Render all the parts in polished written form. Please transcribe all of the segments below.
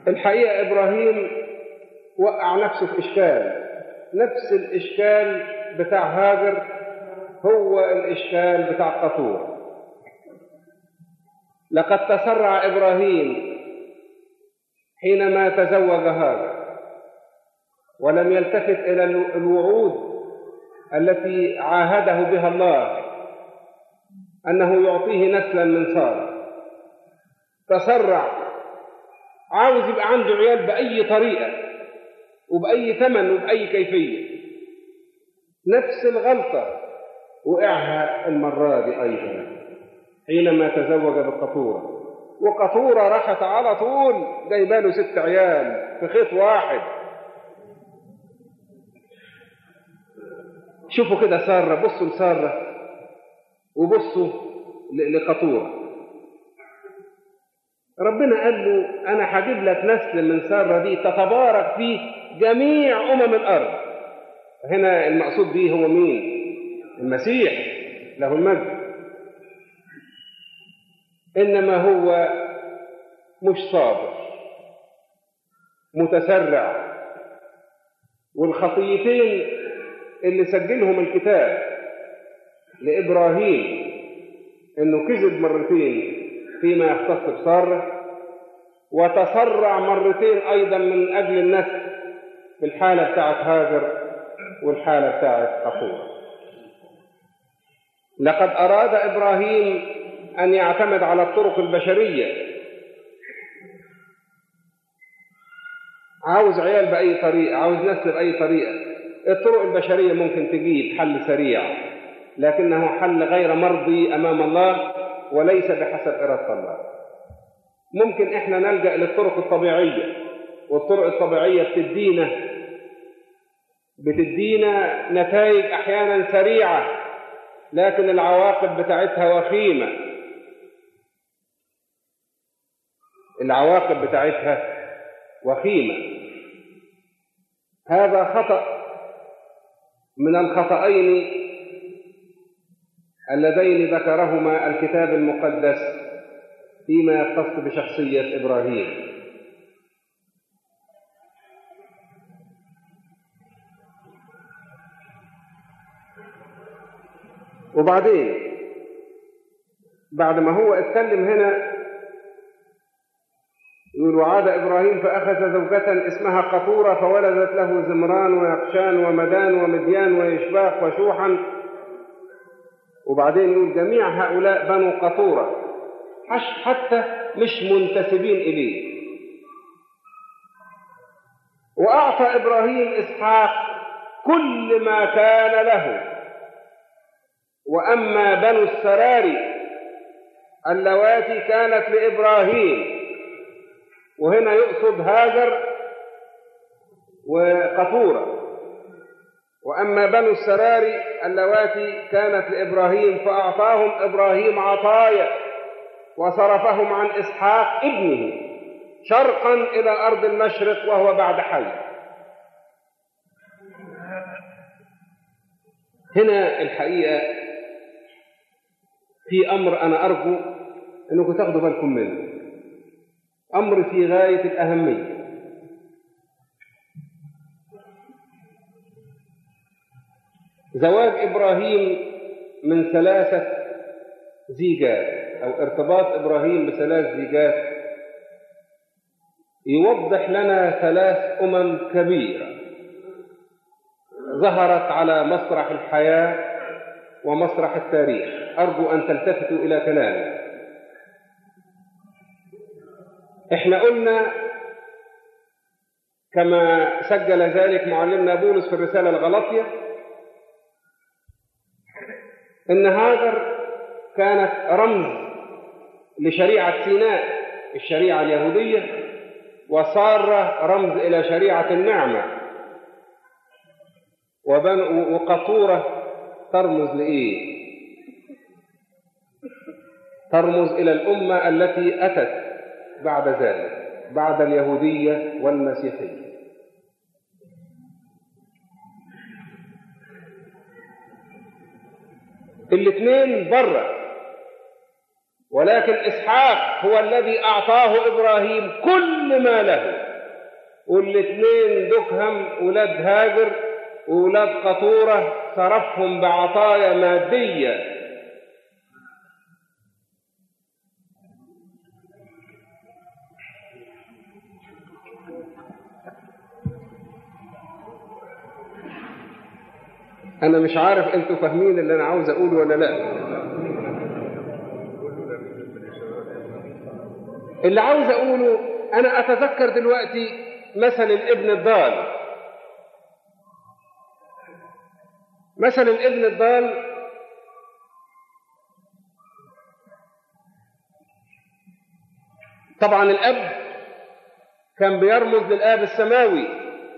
الحقيقة إبراهيم وقع نفسه في إشكال، نفس الإشكال بتاع هاجر هو الإشكال بتاع قطور. لقد تسرع إبراهيم حينما تزوج هاجر ولم يلتفت إلى الوعود التي عاهده بها الله أنه يعطيه نسلا من سارة. تسرع، عاوز يبقى عنده عيال بأي طريقة وبأي ثمن وبأي كيفية. نفس الغلطة وقعها المرة دي أيضا حينما تزوج بالقطورة، وقطورة راحت على طول جايباله 6 عيال في خيط واحد. شوفوا كده سارة، بصوا لسارة وبصوا لقطورة. ربنا قال له أنا هجيب لك نسل من سارة دي تتبارك فيه جميع الأرض. هنا المقصود به هو مين؟ المسيح له المجد. إنما هو مش صابر، متسرع. والخطيتين اللي سجلهم الكتاب لإبراهيم إنه كذب مرتين فيما يختص بسارة، وتسرع مرتين أيضا من أجل النسل في الحالة بتاعت هاجر والحالة بتاعت قطورة. لقد أراد إبراهيم أن يعتمد على الطرق البشرية، عاوز عيال بأي طريقة، عاوز نسل بأي طريقة. الطرق البشرية ممكن تجيب حل سريع، لكنه حل غير مرضي أمام الله وليس بحسب إرادة الله. ممكن إحنا نلجأ للطرق الطبيعية، والطرق الطبيعية بتدينا نتائج أحيانا سريعة، لكن العواقب بتاعتها وخيمة. العواقب بتاعتها وخيمة. هذا خطأ من الخطأين اللذين ذكرهما الكتاب المقدس فيما يختص بشخصية إبراهيم. وبعدين بعد ما هو اتكلم هنا يقول وعاد إبراهيم فأخذ زوجة اسمها قطورة فولدت له زمران ويقشان ومدان ومديان ويشباق وشوحا. وبعدين يقول جميع هؤلاء بنو قطورة، حتى مش منتسبين إليه. وأعطى إبراهيم إسحاق كل ما كان له. وأما بنو السراري اللواتي كانت لإبراهيم، وهنا يقصد هاجر وقطورة. وأما بنو السراري اللواتي كانت لإبراهيم فأعطاهم إبراهيم عطايا وصرفهم عن إسحاق ابنه شرقا إلى أرض المشرق وهو بعد حي. هنا الحقيقة في أمر أنا أرجو أنكم تاخدوا بالكم منه، أمر في غاية الأهمية. زواج إبراهيم من 3 زيجات أو ارتباط إبراهيم ب3 زيجات يوضح لنا 3 أمم كبيرة ظهرت على مسرح الحياة ومسرح التاريخ. أرجو أن تلتفتوا إلى كلامي. إحنا قلنا كما سجل ذلك معلمنا بولس في الرسالة الغلاطية إن هاجر كانت رمز لشريعة سيناء الشريعة اليهودية، وسارة رمز إلى شريعة النعمة، وقطورة ترمز لإيه؟ ترمز إلى الأمة التي أتت بعد ذلك، بعد اليهودية والمسيحية. الاثنين بره، ولكن إسحاق هو الذي أعطاه إبراهيم كل ما له، والاثنين دكهم ولاد هاجر وولاد قطورة صرفهم بعطايا مادية. أنا مش عارف أنتوا فاهمين اللي أنا عاوز أقوله ولا لا. اللي عاوز أقوله، أنا أتذكر دلوقتي مثل الابن الضال. مثل الابن الضال طبعا الأب كان بيرمز للآب السماوي.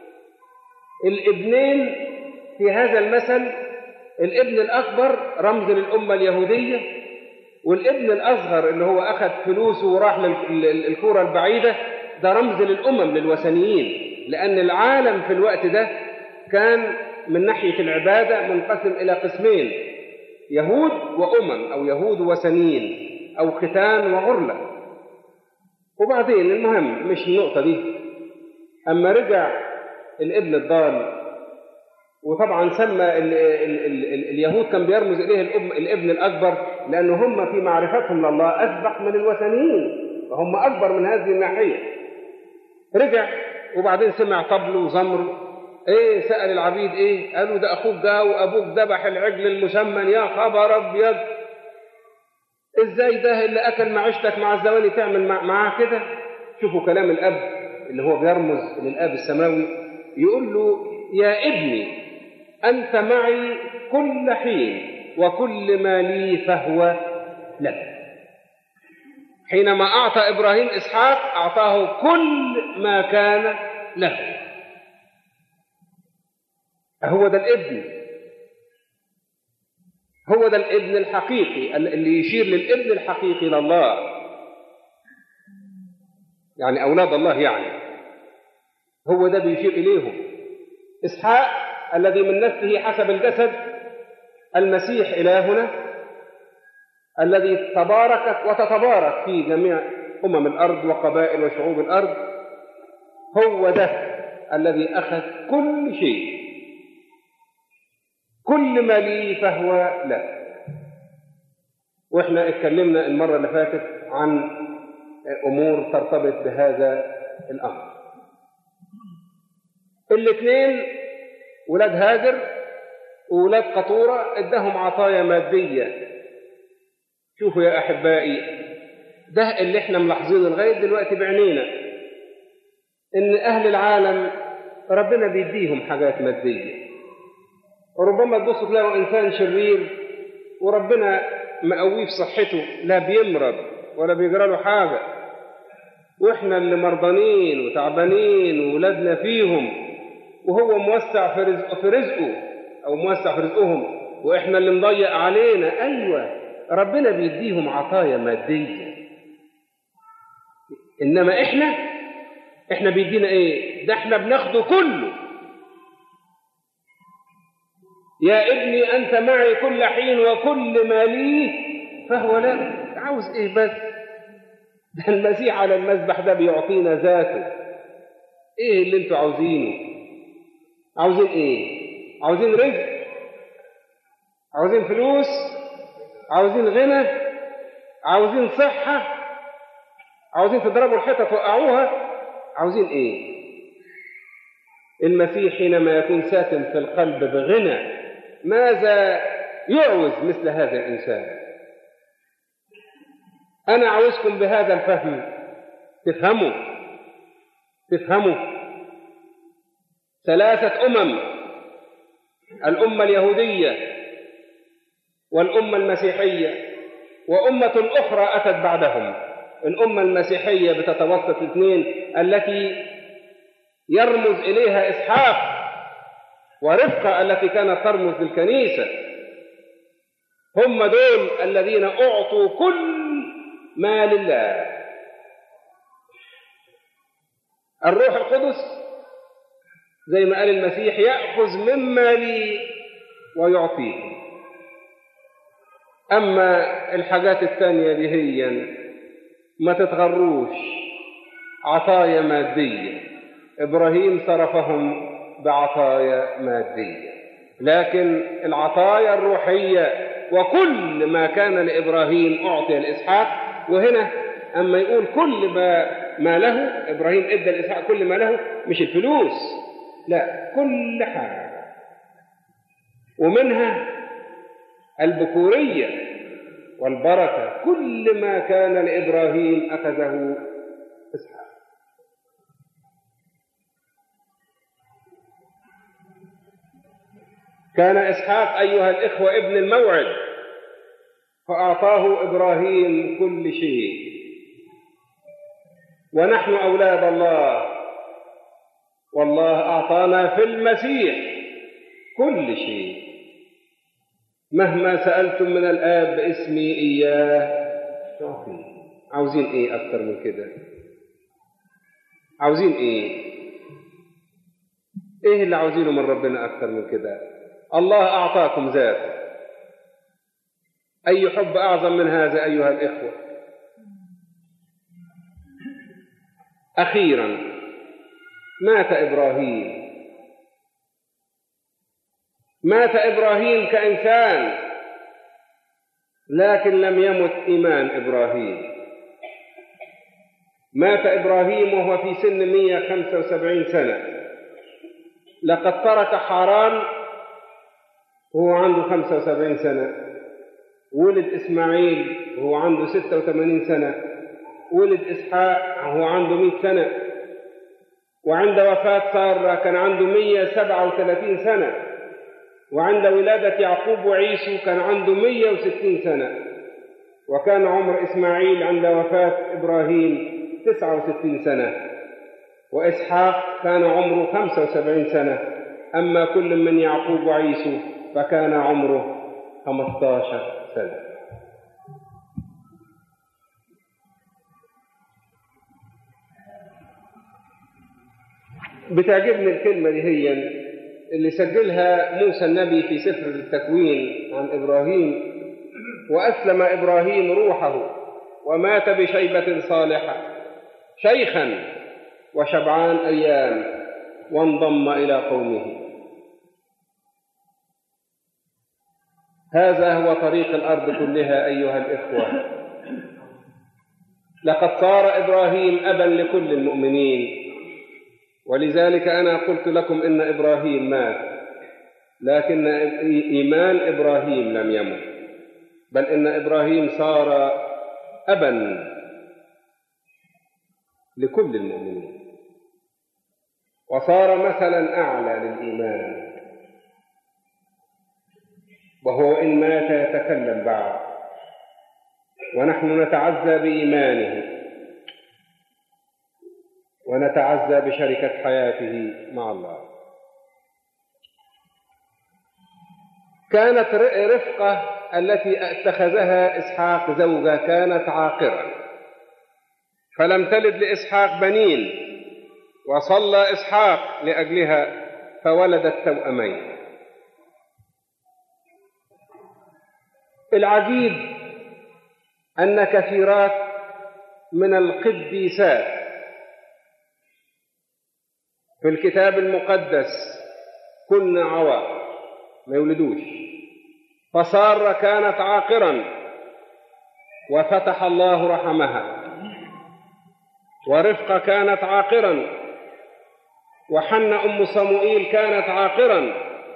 الابنين في هذا المثل، الابن الأكبر رمز للأمة اليهودية، والابن الأصغر اللي هو أخذ فلوسه وراح للكرة البعيدة ده رمز للأمم للوثنيين، لأن العالم في الوقت ده كان من ناحية العبادة منقسم إلى قسمين: يهود وأمم، أو يهود وثنيين، أو ختان وغرلة. وبعدين المهم مش النقطة دي، أما رجع الابن الضال، وطبعا سمى اليهود كان بيرمز إليه الابن الأكبر، لأن هم في معرفتهم لله أسبق من الوثنيين، فهم أكبر من هذه الناحية. رجع وبعدين سمع طبل وزمر. ايه؟ سأل العبيد ايه؟ قالوا ده اخوك جا وابوك ذبح العجل المسمن. يا خبر ابيض، ازاي ده اللي اكل معيشتك مع الزواني تعمل معاه كده؟ شوفوا كلام الاب اللي هو بيرمز للاب السماوي، يقول له: يا ابني انت معي كل حين، وكل ما لي فهو لك. حينما اعطى ابراهيم اسحاق اعطاه كل ما كان له. هو ده الابن، هو ده الابن الحقيقي اللي يشير للابن الحقيقي لله، يعني أولاد الله، يعني هو ده بيشير إليهم. إسحاق الذي من نسله حسب الجسد المسيح إلهنا، الذي تباركت وتتبارك في جميع أمم الأرض وقبائل وشعوب الأرض، هو ده الذي أخذ كل شيء. كل ما لي فهو لك. واحنا اتكلمنا المرة اللي فاتت عن امور ترتبط بهذا الامر. الاثنين ولاد هاجر وولاد قطورة ادهم عطايا مادية. شوفوا يا احبائي، ده اللي احنا ملاحظينه لغاية دلوقتي بعينينا، ان اهل العالم ربنا بيديهم حاجات مادية، وربما تبصوا تلاقوا إنسان شرير وربنا مقويه في صحته، لا بيمرض ولا بيجرى له حاجة، وإحنا اللي مرضانين وتعبانين وولادنا فيهم، وهو موسع في رزقه أو موسع في رزقهم، وإحنا اللي مضيق علينا. أيوة، ربنا بيديهم عطايا مادية، إنما إحنا بيدينا إيه؟ ده إحنا بناخده كله. يا ابني أنت معي كل حين، وكل ما لي فهو لك. عاوز إيه بس؟ ده المسيح على المذبح ده بيعطينا ذاته. إيه اللي أنتوا عاوزينه؟ عاوزين إيه؟ عاوزين رزق؟ عاوزين فلوس؟ عاوزين غنى؟ عاوزين صحة؟ عاوزين تضربوا الحيطة توقعوها؟ عاوزين إيه؟ المسيح حينما يكون ساكن في القلب بغنى، ماذا يعوز مثل هذا الإنسان؟ أنا عاوزكم بهذا الفهم تفهموا 3 أمم: الأمة اليهودية، والأمة المسيحية، وأمة أخرى أتت بعدهم. الأمة المسيحية بتتوسط الاثنين التي يرمز إليها إسحاق، ورفقة التي كانت ترمز للكنيسة. هم دول الذين أعطوا كل ما لله. الروح القدس زي ما قال المسيح: يأخذ مما لي ويعطيه. أما الحاجات الثانية دي هي ما تتغروش، عطايا مادية. إبراهيم صرفهم بعطايا مادية، لكن العطايا الروحية وكل ما كان لإبراهيم أعطي لإسحاق. وهنا أما يقول كل ما له، إبراهيم إدى لإسحاق كل ما له، مش الفلوس، لا، كل حاجة، ومنها البكورية والبركة. كل ما كان لإبراهيم أخذه إسحاق. كان إسحاق أيها الإخوة ابن الموعد، فأعطاه إبراهيم كل شيء. ونحن أولاد الله، والله أعطانا في المسيح كل شيء. مهما سألتم من الآب باسمي إياه تعطيه. عاوزين إيه أكتر من كده؟ عاوزين إيه؟ إيه اللي عاوزينه من ربنا أكتر من كده؟ الله أعطاكم ذاته. أي حب أعظم من هذا أيها الإخوة؟ أخيرا مات إبراهيم. مات إبراهيم كإنسان، لكن لم يمت إيمان إبراهيم. مات إبراهيم وهو في سن 175 سنة. لقد ترك حران وهو عنده 75 سنة. ولد إسماعيل وهو عنده 86 سنة. ولد إسحاق وهو عنده 100 سنة. وعند وفاة سارة كان عنده 137 سنة. وعند ولادة يعقوب وعيسو كان عنده 160 سنة. وكان عمر إسماعيل عند وفاة إبراهيم 69 سنة. وإسحاق كان عمره 75 سنة. أما كل من يعقوب وعيسو فكان عمره 15 سنة. بتعجبني الكلمة دي، هي اللي سجلها موسى النبي في سفر التكوين عن إبراهيم: وأسلم إبراهيم روحه ومات بشيبة صالحة شيخا وشبعان أيام وانضم إلى قومه. هذا هو طريق الأرض كلها أيها الإخوة. لقد صار إبراهيم أبا لكل المؤمنين، ولذلك أنا قلت لكم إن إبراهيم مات، لكن إيمان إبراهيم لم يمت، بل إن إبراهيم صار أبا لكل المؤمنين، وصار مثلا أعلى للإيمان. وهو إن مات يتكلم بعد، ونحن نتعزى بإيمانه ونتعزى بشركة حياته مع الله. كانت رفقة التي اتخذها إسحاق زوجة كانت عاقرة، فلم تلد لإسحاق بنين، وصلى إسحاق لأجلها فولدت توأمين. العجيب أن كثيرات من القديسات في الكتاب المقدس كن عواقر، ما يولدوش. فسارة كانت عاقرا وفتح الله رحمها، ورفقة كانت عاقرا، وحنة أم صموئيل كانت عاقرا،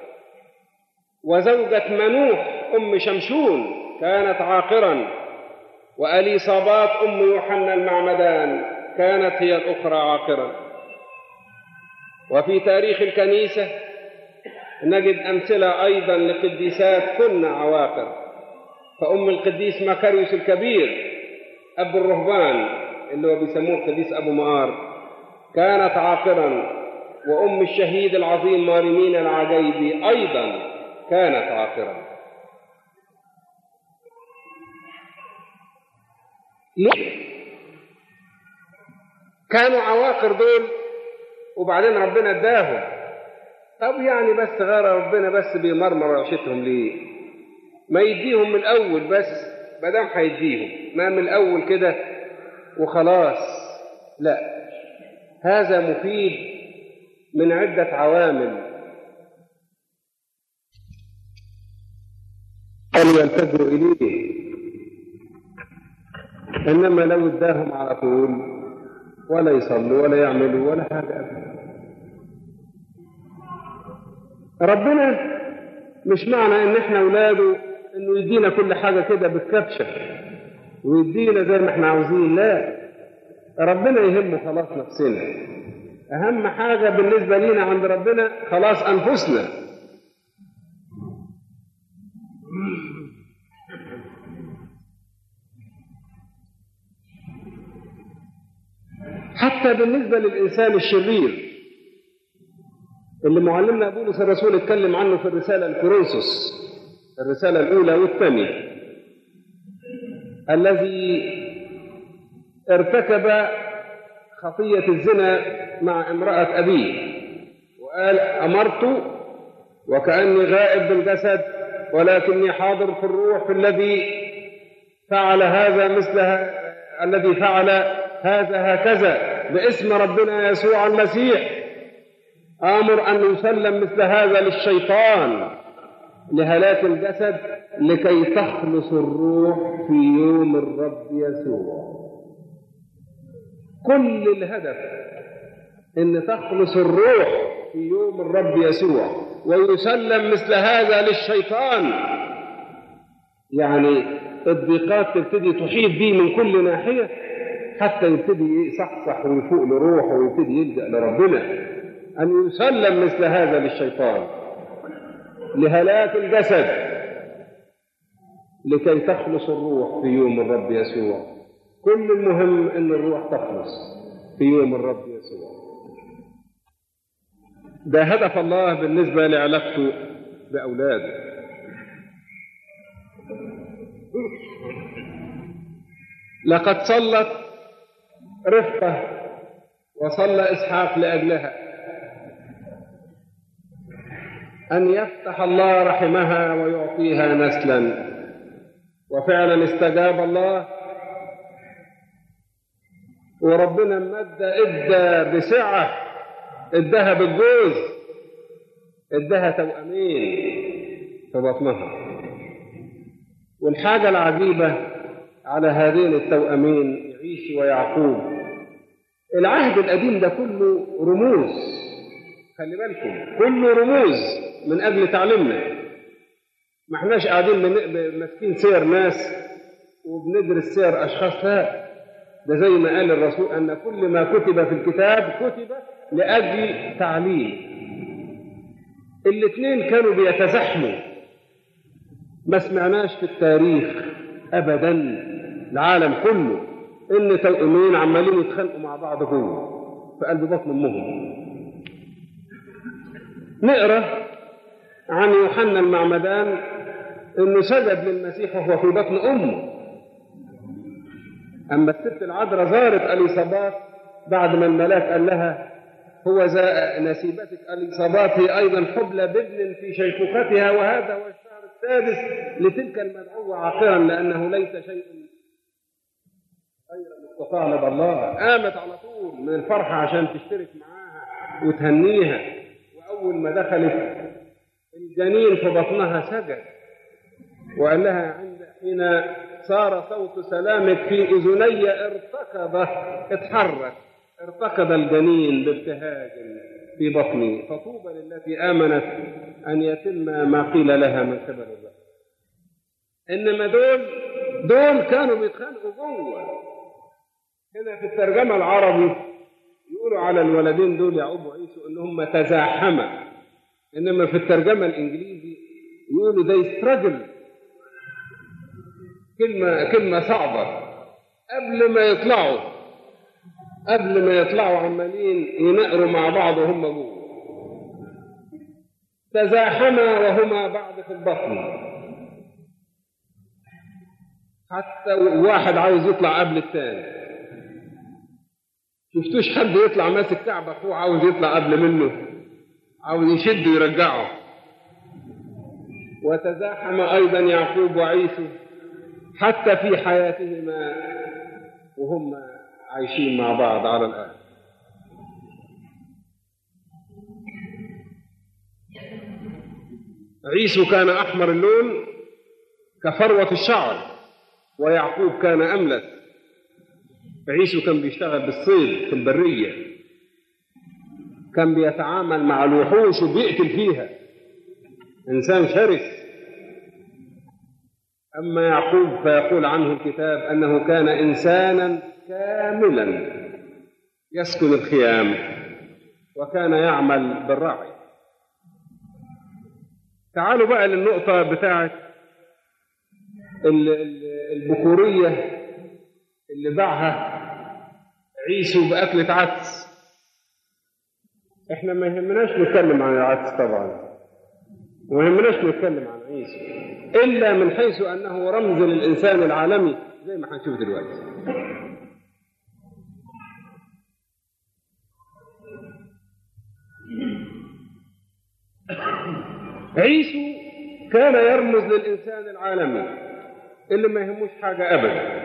وزوجة منوح أم شمشون كانت عاقرا، وأليصابات أم يوحنا المعمدان كانت هي الأخرى عاقرا. وفي تاريخ الكنيسة نجد أمثلة أيضا لقديسات كن عواقر. فأم القديس مكاريوس الكبير أب الرهبان اللي هو بيسموه القديس أبو مقار كانت عاقرا، وأم الشهيد العظيم ماريمين العجيبي أيضا كانت عاقرا. كانوا عواقر دول، وبعدين ربنا اداهم. طب يعني بس غير ربنا بس بيمرمر عيشتهم ليه؟ ما يديهم من الأول بس مادام هيديهم، ما من الأول كده وخلاص، لا، هذا مفيد من عدة عوامل أن يلتجوا إليه. إنما لو اداهم على طول ولا يصلوا ولا يعملوا ولا حاجة أبدا. ربنا مش معنى إن إحنا أولاده إنه يدينا كل حاجة كده بالكبشة ويدينا زي ما إحنا عاوزين، لا، ربنا يهمه خلاص نفسنا. أهم حاجة بالنسبة لينا عند ربنا خلاص أنفسنا. حتى بالنسبة للإنسان الشرير اللي معلمنا بولس الرسول اتكلم عنه في الرسالة الكورنثوس، الرسالة الأولى والثانية، الذي ارتكب خطية الزنا مع امرأة أبيه وقال: أمرت وكأني غائب بالجسد ولكني حاضر في الروح، في الذي فعل هذا مثلها، الذي فعل هذا هكذا باسم ربنا يسوع المسيح، آمر أن يسلم مثل هذا للشيطان لهلاك الجسد لكي تخلص الروح في يوم الرب يسوع. كل الهدف أن تخلص الروح في يوم الرب يسوع ويسلم مثل هذا للشيطان. يعني الضيقات تبتدي تحيط به من كل ناحية حتى يبتدي يصحصح ويفوق لروحه ويبتدي يلجأ لربنا، أن يسلم مثل هذا للشيطان لهلاك الجسد لكي تخلص الروح في يوم الرب يسوع. كل المهم أن الروح تخلص في يوم الرب يسوع. ده هدف الله بالنسبة لعلاقته بأولاده. لقد صلت رفقة وصلى إسحاق لأجلها أن يفتح الله رحمها ويعطيها نسلا، وفعلا استجاب الله، وربنا ادى بسعة، ادها بالجوز، ادها توأمين في بطنها. والحاجة العجيبة على هذين التوأمين يعيش ويعقوب، العهد القديم ده كله رموز، خلي بالكم، كله رموز من أجل تعليمنا. ما احناش قاعدين ماسكين سير ناس وبندرس سير أشخاص، لا، ده زي ما قال الرسول أن كل ما كتب في الكتاب كتب لأجل تعليم. الاثنين كانوا بيتزاحموا، ما سمعناش في التاريخ أبدا العالم كله إن توأمين عمالين يتخانقوا مع بعض جوه في قلب بطن أمهم. نقرأ عن يوحنا المعمدان إنه سجد للمسيح وهو في بطن أمه. أما الست العذراء زارت أليصابات بعد ما الملاك قال لها: هو نسيبتك أليصابات هي أيضا حبلى بابن في شيخوختها، وهذا هو الشهر السادس لتلك المدعوة عاقرا، لأنه ليس شيء غير مستطاع لدى الله. قامت على طول من الفرحة عشان تشترك معاها وتهنيها، وأول ما دخلت الجنين في بطنها سجد وقال لها: حين صار صوت سلامك في أذني ارتقد الجنين بابتهاج في بطني، فطوبى للتي آمنت أن يتم ما قيل لها من قبل الله. إنما دول كانوا بيتخانقوا جوه. هنا في الترجمة العربي يقولوا على الولدين دول يعقوب وعيسو إنهم تزاحما، إنما في الترجمة الإنجليزي يقولوا they struggle. كلمة صعبة. قبل ما يطلعوا عمالين ينقروا مع بعض وهم جوه. تزاحما وهما بعض في البطن، حتى واحد عاوز يطلع قبل الثاني. شفتوش حد يطلع ماسك كعب اخوه عاوز يطلع قبل منه، عاوز يشد ويرجعه. وتزاحم أيضا يعقوب وعيسو حتى في حياتهما وهم عايشين مع بعض على الأرض. عيسو كان أحمر اللون كفروة الشعر، ويعقوب كان أملس. عيسو كان بيشتغل بالصيد في البرية، كان بيتعامل مع الوحوش وبيقتل فيها، إنسان شرس. أما يعقوب فيقول عنه الكتاب أنه كان إنسانا كاملا يسكن الخيام وكان يعمل بالرعي. تعالوا بقى للنقطة بتاعت البكورية اللي باعها عيسو بأكلة عدس. احنا ما يهمناش نتكلم عن العدس طبعا، وما يهمناش نتكلم عن عيسو إلا من حيث أنه رمز للإنسان العالمي زي ما هنشوف دلوقتي. عيسو كان يرمز للإنسان العالمي اللي ما يهموش حاجة أبدا.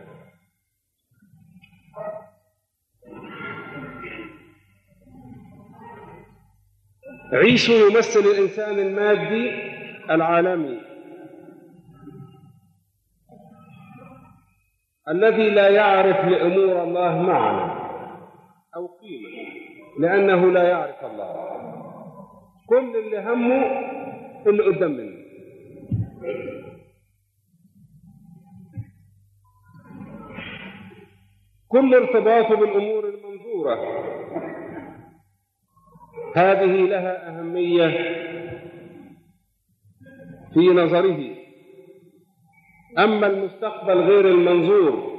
عيسو يمثل الإنسان المادي العالمي الذي لا يعرف لأمور الله معنى أو قيمة، لأنه لا يعرف الله. كل اللي همه اللي قدام منه. كل ارتباطه بالأمور المنظورة هذه لها أهمية في نظره. أما المستقبل غير المنظور،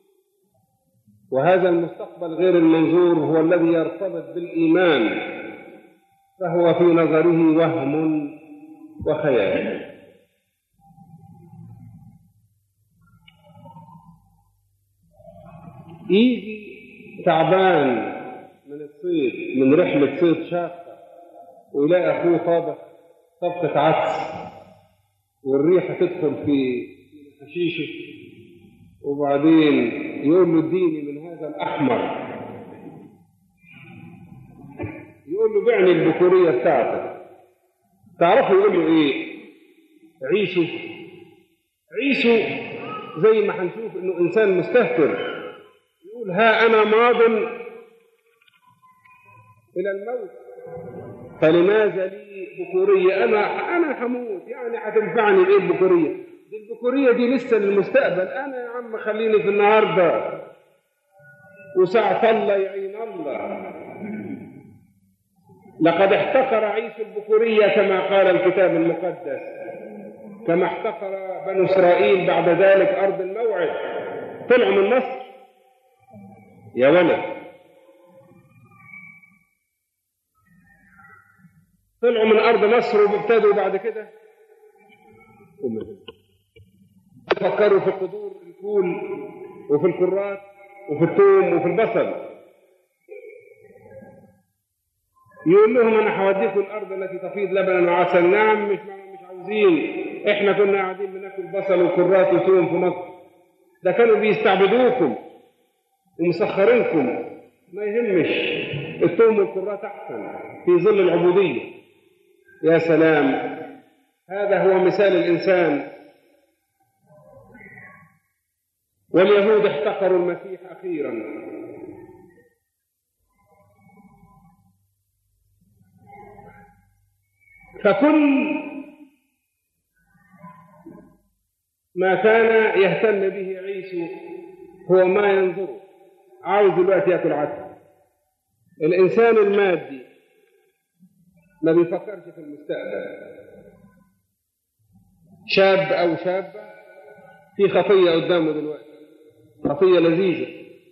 وهذا المستقبل غير المنظور هو الذي يرتبط بالإيمان، فهو في نظره وهم وخيال. يجي تعبان من الصيد، من رحلة صيد شاقة، ويلاقي أخوه طابخ طبخة عدس والريحة تدخل في حشيشه، وبعدين يقول له اديني من هذا الأحمر، يقول له بعني البكورية بتاعتك. تعرفوا يقول له ايه؟ عيسو زي ما هنشوف انه انسان مستهتر، يقول ها انا ماض الى الموت فلماذا لي بكورية؟ انا هموت، يعني هتنفعني ايه البكورية؟ دي البكورية دي لسه للمستقبل. انا يا عم خليني في النهارده، وساعة الله يعين الله. لقد احتقر عيسو البكورية كما قال الكتاب المقدس، كما احتقر بنو إسرائيل بعد ذلك أرض الموعد. طلعوا من مصر يا ولد، طلعوا من أرض مصر وابتدوا بعد كده فكروا في قدور الفول وفي الكرات وفي الثوم وفي البصل. يقول لهم انا هوديكم الارض التي تفيض لبنا وعسل. نعم، مش عاوزين، احنا كنا قاعدين بناكل بصل وكرات وثوم في مصر، ده كانوا بيستعبدوكم ومسخرينكم. ما يهمش، الثوم والكرات احسن في ظل العبوديه. يا سلام، هذا هو مثال الانسان. واليهود احتقروا المسيح اخيرا. فكل ما كان يهتم به عيسو هو ما ينظره. عاوز دلوقتي ياكل عدس. الانسان المادي ما بيفكرش في المستقبل. شاب او شابه في خطيه قدامه دلوقتي، خطيه لذيذه،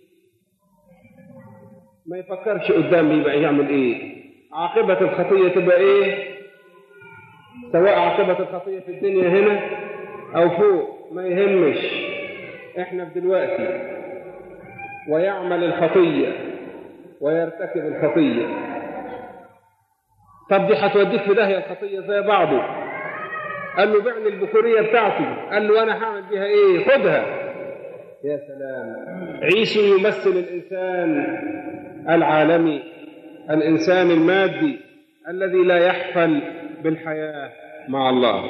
ما يفكرش قدام يبقى يعمل ايه، عاقبه الخطيه تبقى ايه، سواء عاقبة الخطية في الدنيا هنا أو فوق، ما يهمش. إحنا في دلوقتي، ويعمل الخطية ويرتكب الخطية. طب دي هتوديك في داهية الخطية زي بعضه. قال له بعني البكورية بتاعتي، قال له أنا هعمل بيها إيه؟ خدها. يا سلام. عيسو يمثل الإنسان العالمي، الإنسان المادي الذي لا يحفل بالحياة مع الله.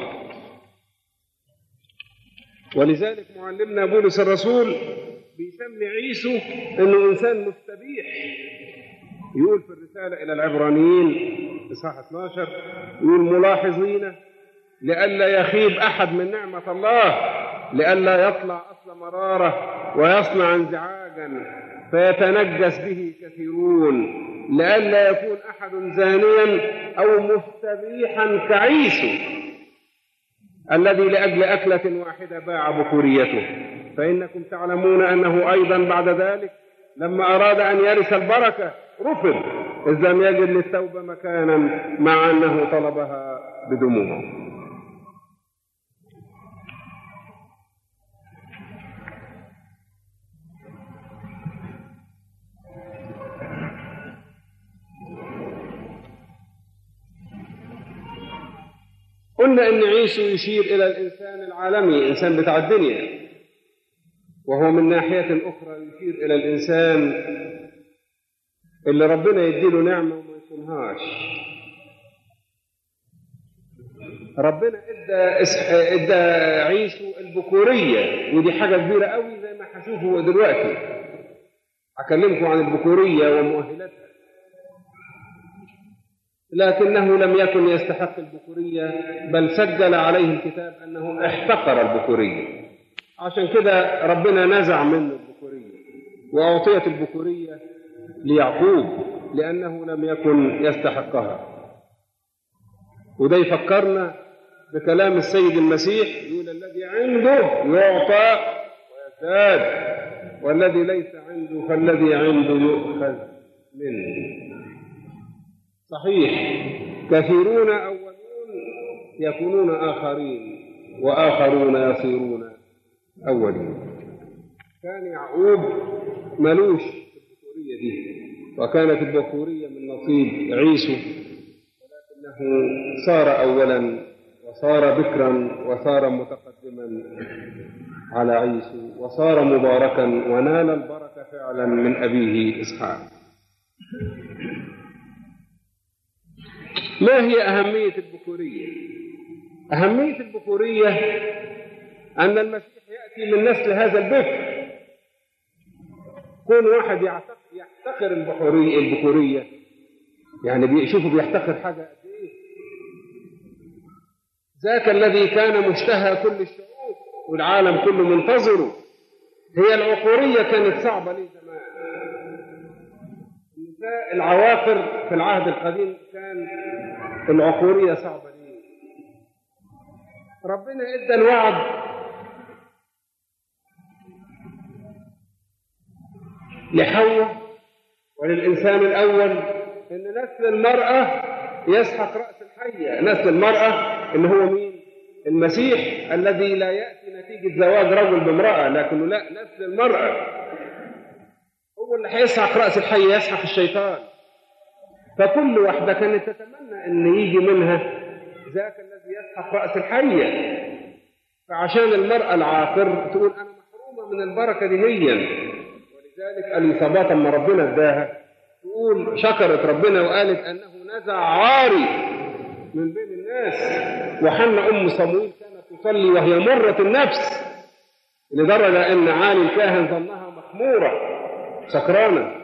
ولذلك معلمنا بولس الرسول بيسمي عيسو إنه إنسان مستبيح. يقول في الرسالة إلى العبرانيين إصحاح 12 يقول ملاحظين لئلا يخيب أحد من نعمة الله، لئلا يطلع أصل مرارة ويصنع انزعاجا فيتنجس به كثيرون، لئلا يكون أحد زانيا أو مستبيحا كعيسو الذي لأجل أكلة واحدة باع بكوريته. فإنكم تعلمون أنه أيضا بعد ذلك لما أراد أن يرث البركة رفض، إذ لم يجد للتوبة مكانا مع أنه طلبها بدموع. قلنا إن عيسو يشير إلى الإنسان العالمي، إنسان بتاع الدنيا، وهو من ناحية أخرى يشير إلى الإنسان اللي ربنا يديله نعمة وما يصونهاش. ربنا ادى عيسو البكورية، ودي حاجة كبيرة قوي زي ما هشوفه دلوقتي. هكلمكم عن البكورية ومؤهلاتها، لكنه لم يكن يستحق البكورية، بل سجل عليه الكتاب أنه احتقر البكورية. عشان كده ربنا نزع منه البكورية وأعطيت البكورية ليعقوب لأنه لم يكن يستحقها. وده يفكرنا بكلام السيد المسيح، يقول الذي عنده يعطى ويزداد، والذي ليس عنده فالذي عنده يؤخذ منه. صحيح، كثيرون أولون يكونون آخرين، وآخرون يصيرون أولين. كان يعقوب ملوش البكورية دي، وكانت البكورية من نصيب عيسو، ولكنه صار أولا وصار بكرا وصار متقدما على عيسو، وصار مباركا ونال البركة فعلا من أبيه إسحاق. ما هي أهمية البكورية؟ أهمية البكورية أن المسيح يأتي من نسل هذا البكر. كون واحد يحتقر البكورية، يعني بيشوفوا بيحتقر حاجة قد إيه. ذاك الذي كان مشتهى كل الشعوب والعالم كله منتظره. هي العقورية كانت صعبة ليه زمان. النساء العواقر في العهد القديم كان العقورية صعبة ليه. ربنا ادى الوعد لحواء وللإنسان الأول إن نسل المرأة يسحق رأس الحية. نسل المرأة اللي هو مين؟ المسيح، الذي لا يأتي نتيجة زواج رجل بامرأة، لكنه لا، نسل المرأة هو اللي هيسحق رأس الحية، يسحق الشيطان. فكل واحدة كانت تتمنى أن يجي منها ذاك الذي يسحق رأس الحية. فعشان المرأة العاقر تقول أنا محرومة من البركة دينيا، ولذلك الإصابات لما ربنا اداها تقول شكرت ربنا وقالت أنه نزع عاري من بين الناس. وحنا أم صمويل كانت تصلي وهي مرة النفس، لدرجة أن عالي الكاهن ظنها مخمورة سكرانة.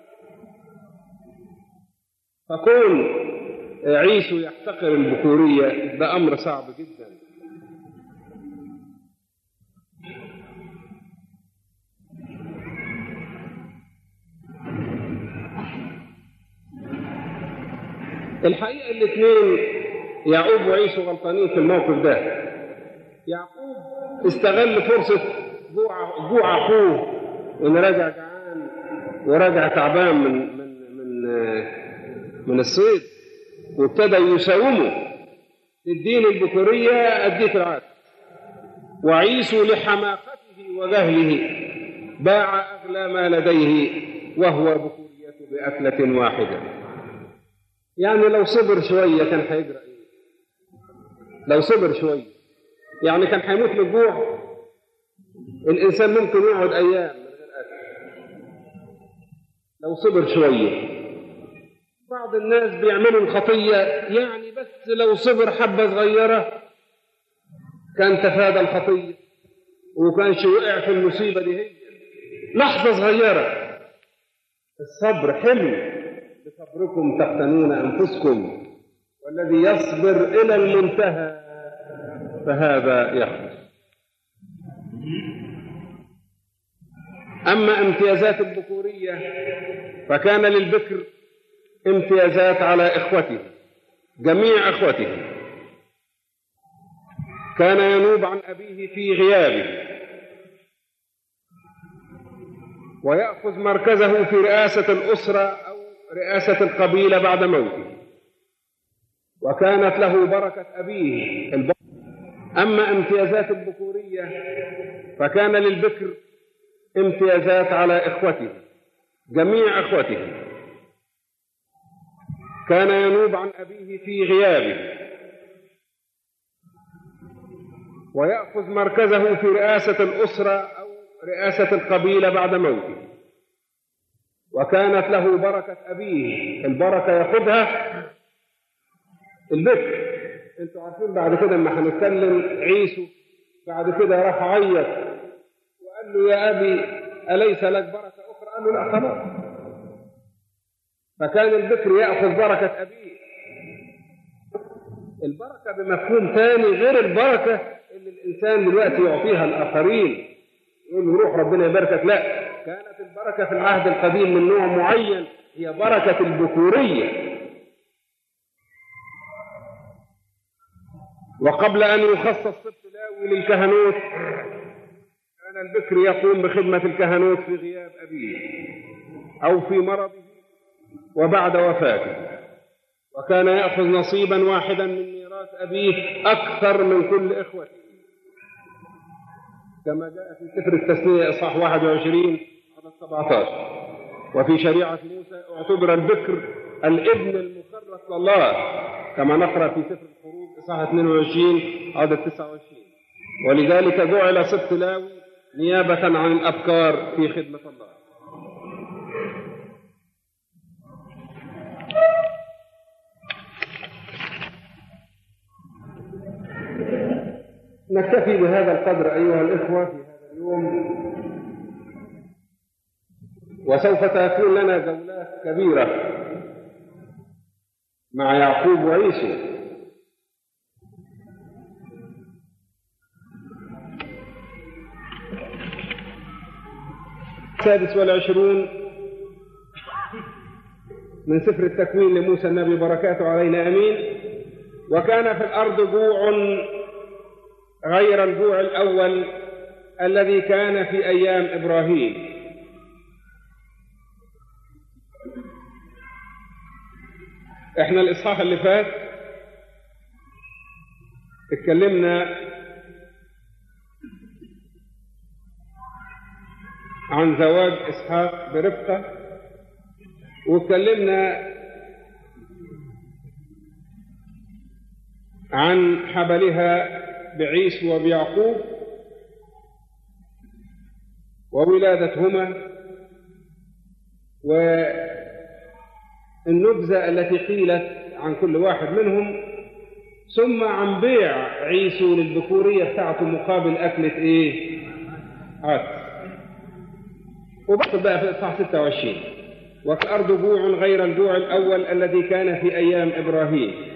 فكون عيسو يحتقر البكورية ده أمر صعب جدا. الحقيقة الاثنين يعقوب وعيسو غلطانين في الموقف ده. يعقوب استغل فرصة جوع أخوه، وإنه راجع جعان وراجع تعبان من الصيد، وابتدى يساومه. الدين البكورية أديت العكس. وعيسو لحماقته وجهله باع أغلى ما لديه وهو بكوريته بأكلة واحدة. يعني لو صبر شوية كان هيجرى إيه؟ لو صبر شوية. يعني كان هيموت من الجوع. الإنسان ممكن يقعد أيام من غير أكل لو صبر شوية. بعض الناس بيعملوا الخطية يعني بس لو صبر حبة صغيرة كان تفادى الخطية وكانش وقع في المصيبة دي. هي لحظة صغيرة. الصبر حلو. بصبركم تقتنون أنفسكم والذي يصبر إلى المنتهى فهذا يخلص. أما امتيازات الذكورية فكان للبكر امتيازات على إخوته، جميع إخوته. كان ينوب عن أبيه في غيابه ويأخذ مركزه في رئاسة الأسرة أو رئاسة القبيلة بعد موته، وكانت له بركة أبيه. أما امتيازات الذكورية فكان للبكر امتيازات على إخوته، جميع إخوته. كان ينوب عن أبيه في غيابه ويأخذ مركزه في رئاسة الأسرة أو رئاسة القبيلة بعد موته، وكانت له بركة أبيه. البركة يأخذها البكر. انتوا عارفين بعد كده لما هنتكلم عيسو بعد كده راح عيط وقال له يا أبي أليس لك بركة أخرى؟ قال له لا خلاص. فكان البكر يأخذ بركة أبيه. البركة بمفهوم ثاني غير البركة اللي الإنسان دلوقتي يعطيها الآخرين يقول له روح ربنا يباركك. لا، كانت البركة في العهد القديم من نوع معين، هي بركة الذكورية. وقبل أن يخصص سبط لاوي للكهنوت كان البكر يقوم بخدمة الكهنوت في غياب أبيه أو في مرضه وبعد وفاته، وكان يأخذ نصيبا واحدا من ميراث أبيه أكثر من كل إخوته، كما جاء في سفر التثنية إصحاح 21 عدد 17. وفي شريعة موسى اعتبر البكر الابن المكرس لله، كما نقرأ في سفر الخروج إصحاح 22 عدد 29. ولذلك جعل سبط لاوي نيابة عن الأبكار في خدمة الله. نكتفي بهذا القدر أيها الإخوة في هذا اليوم، وسوف تكون لنا جولات كبيرة مع يعقوب وعيسو. السادس والعشرون من سفر التكوين لموسى النبي بركاته علينا أمين. وكان في الأرض جوع غير الجوع الأول الذي كان في أيام إبراهيم. احنا الإصحاح اللي فات اتكلمنا عن زواج إسحاق برفقة، واتكلمنا عن حبلها بعيسو وبيعقوب وولادتهما والنبذة التي قيلت عن كل واحد منهم، ثم عن بيع عيسو للذكورية بتاعته مقابل أكلة عدس. وبعد بقى في إصحاح 26 وفي الأرض جوع غير الجوع الأول الذي كان في أيام إبراهيم.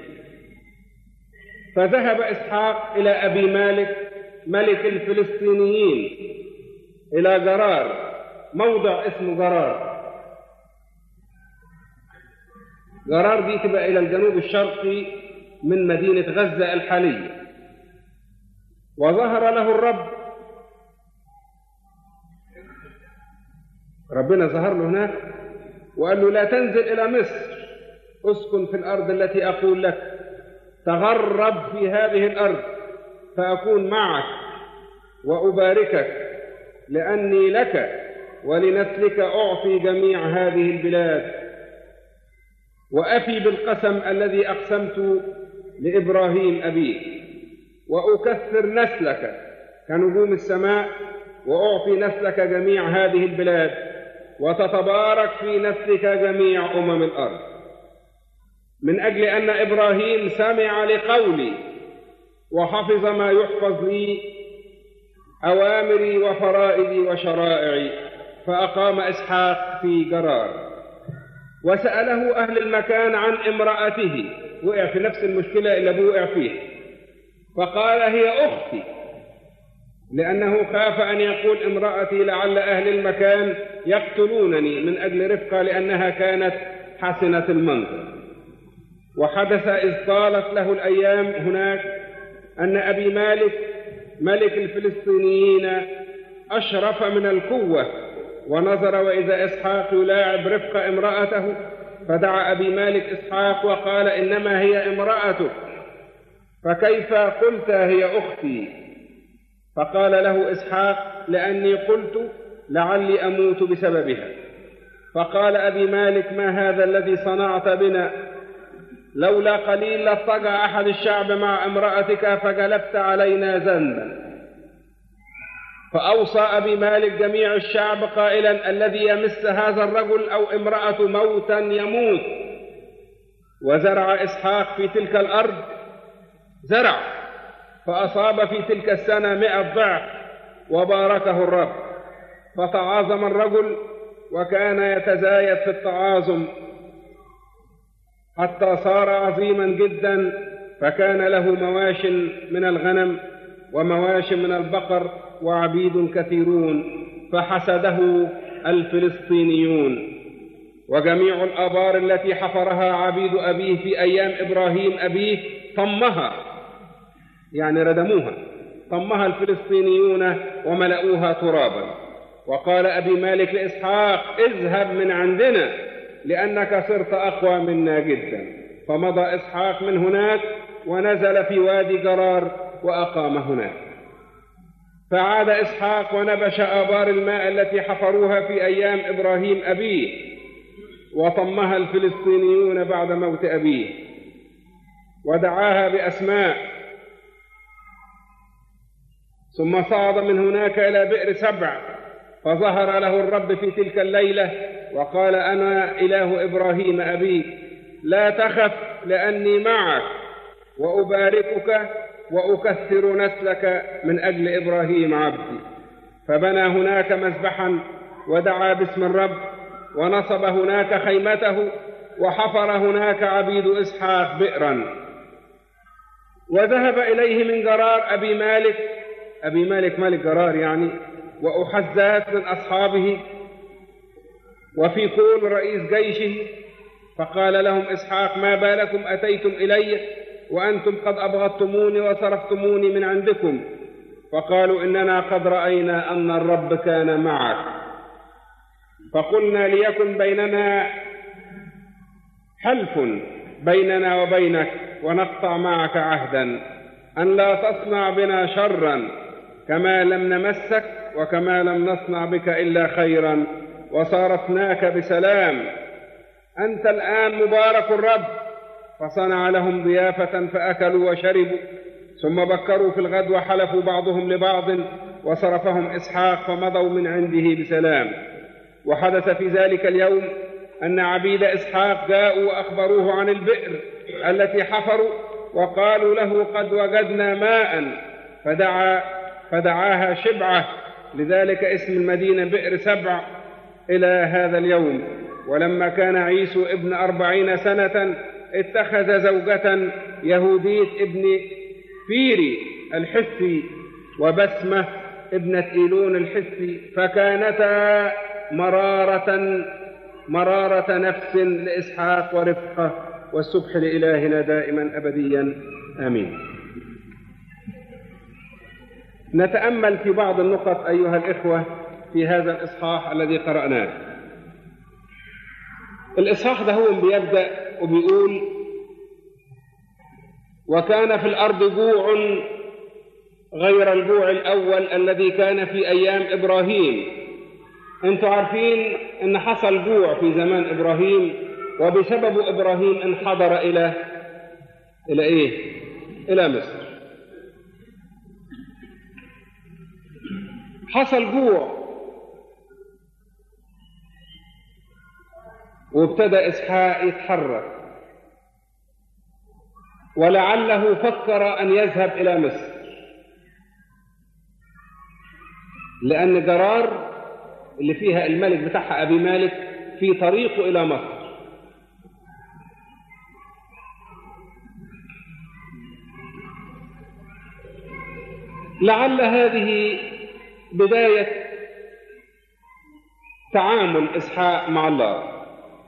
فذهب إسحاق إلى أبي مالك ملك الفلسطينيين إلى جرار، موضع اسمه جرار. جرار دي تبقى إلى الجنوب الشرقي من مدينة غزة الحالية. وظهر له الرب، ربنا ظهر له هناك وقال له لا تنزل إلى مصر، اسكن في الأرض التي أقول لك، تغرب في هذه الأرض فأكون معك وأباركك، لأني لك ولنسلك أعطي جميع هذه البلاد، وأفي بالقسم الذي أقسمت لإبراهيم أبيك. وأكثر نسلك كنجوم السماء، وأعطي نسلك جميع هذه البلاد، وتتبارك في نسلك جميع أمم الأرض، من أجل أن إبراهيم سمع لقولي وحفظ ما يحفظ لي، أوامري وفرائدي وشرائعي، فأقام إسحاق في جرار. وسأله أهل المكان عن امرأته، وقع في نفس المشكلة اللي أبوه وقع فيها، فقال هي أختي، لأنه خاف أن يقول امرأتي لعل أهل المكان يقتلونني من أجل رفقة، لأنها كانت حسنة المنظر. وحدث إذ طالت له الأيام هناك أن أبي مالك ملك الفلسطينيين أشرف من القوة، ونظر وإذا إسحاق يلاعب رفقة امرأته، فدعا أبي مالك إسحاق وقال إنما هي امرأتك، فكيف قلت هي أختي؟ فقال له إسحاق لأني قلت لعلي أموت بسببها. فقال أبي مالك ما هذا الذي صنعت بنا؟ لولا قليل لاضطجع أحد الشعب مع امرأتك فجلبت علينا ذنبا. فأوصى أبي مالك جميع الشعب قائلا الذي يمس هذا الرجل أو امرأة موتا يموت. وزرع إسحاق في تلك الأرض زرع، فأصاب في تلك السنة 100 ضعف، وباركه الرب. فتعاظم الرجل وكان يتزايد في التعاظم حتى صار عظيما جدا، فكان له مواش من الغنم ومواش من البقر وعبيد كثيرون، فحسده الفلسطينيون. وجميع الآبار التي حفرها عبيد أبيه في أيام إبراهيم أبيه طمها، يعني ردموها، طمها الفلسطينيون وملؤوها ترابا. وقال أبي مالك لإسحاق اذهب من عندنا لأنك صرت أقوى منا جدا. فمضى إسحاق من هناك ونزل في وادي جرار وأقام هناك. فعاد إسحاق ونبش آبار الماء التي حفروها في أيام إبراهيم أبيه، وطمها الفلسطينيون بعد موت أبيه، ودعاها بأسماء. ثم صعد من هناك إلى بئر سبع، فظهر له الرب في تلك الليلة وقال أنا إله إبراهيم أبيك، لا تخف لأني معك وأباركك وأكثر نسلك من أجل إبراهيم عبدي. فبنى هناك مذبحا ودعا باسم الرب، ونصب هناك خيمته، وحفر هناك عبيد إسحاق بئرا. وذهب إليه من جرار أبي مالك ملك جرار يعني، وأحزات من أصحابه، وفي كل رئيس جيشه. فقال لهم إسحاق ما بالكم أتيتم إلي وأنتم قد أبغضتموني وصرفتموني من عندكم؟ فقالوا إننا قد رأينا أن الرب كان معك. فقلنا ليكن بيننا حلف بيننا وبينك، ونقطع معك عهدا أن لا تصنع بنا شرا كما لم نمسك وكما لم نصنع بك إلا خيرا، وصارفناك بسلام. أنت الآن مبارك الرب. فصنع لهم ضيافة فأكلوا وشربوا، ثم بكروا في الغد وحلفوا بعضهم لبعض، وصرفهم إسحاق فمضوا من عنده بسلام. وحدث في ذلك اليوم أن عبيد إسحاق جاءوا وأخبروه عن البئر التي حفروا، وقالوا له قد وجدنا ماء، فدعاها شبعة، لذلك اسم المدينة بئر سبع إلى هذا اليوم. ولما كان عيسو ابن 40 سنة اتخذ زوجة يهودية ابن فيري الحثي وبسمة ابنة إيلون الحثي، فكانتا مرارة نفس لإسحاق ورفقة، والسبح لإلهنا دائما أبديا آمين. نتأمل في بعض النقط أيها الإخوة في هذا الإصحاح الذي قرأناه. الإصحاح ده هو بيبدأ وبيقول وكان في الأرض جوع غير الجوع الأول الذي كان في أيام إبراهيم. أنتوا عارفين أن حصل جوع في زمان إبراهيم، وبسبب إبراهيم انحدر إلى إيه؟ إلى مصر. حصل جوع وابتدى إسحاق يتحرك، ولعله فكر أن يذهب إلى مصر، لأن جرار اللي فيها الملك بتاعها أبي مالك في طريقه إلى مصر. لعل هذه بداية تعامل إسحاق مع الله.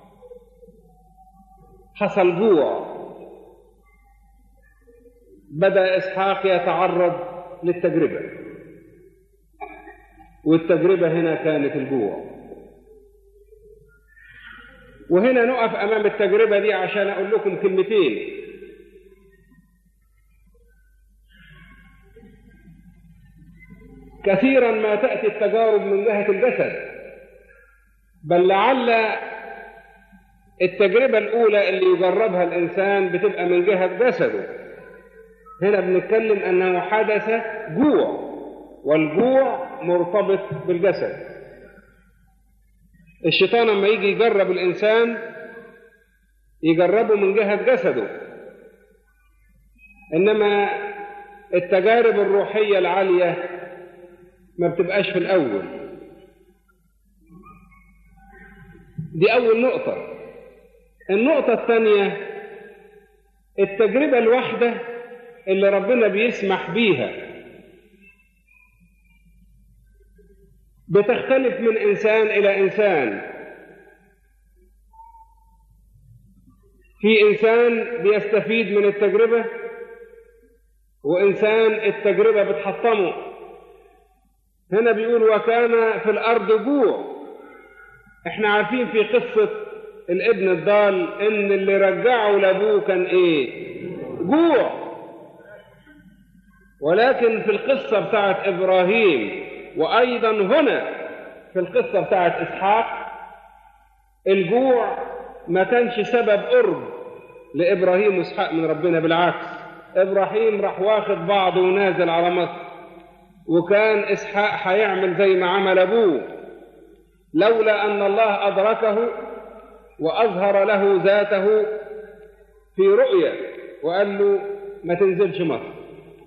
حصل جوع، بدأ إسحاق يتعرض للتجربة، والتجربة هنا كانت الجوع. وهنا نقف أمام التجربة دي عشان أقول لكم كلمتين. كثيرا ما تأتي التجارب من جهة الجسد، بل لعل التجربة الأولى اللي يجربها الإنسان بتبقى من جهة جسده. هنا بنتكلم أنه حدث جوع، والجوع مرتبط بالجسد. الشيطان لما يجي يجرب الإنسان يجربه من جهة جسده، إنما التجارب الروحية العالية ما بتبقاش في الأول. دي أول نقطة. النقطة الثانية، التجربة الواحدة اللي ربنا بيسمح بيها بتختلف من إنسان إلى إنسان. في إنسان بيستفيد من التجربة، وإنسان التجربة بتحطمه. هنا بيقول وكان في الأرض جوع. احنا عارفين في قصة الابن الضال ان اللي رجعه لابوه كان ايه؟ جوع. ولكن في القصة بتاعت إبراهيم وأيضا هنا في القصة بتاعت إسحاق، الجوع ما كانش سبب قرب لإبراهيم وإسحاق من ربنا. بالعكس، إبراهيم راح واخد بعضه ونازل على مصر، وكان إسحاق هيعمل زي ما عمل أبوه، لولا أن الله أدركه وأظهر له ذاته في رؤية وقال له ما تنزلش مصر.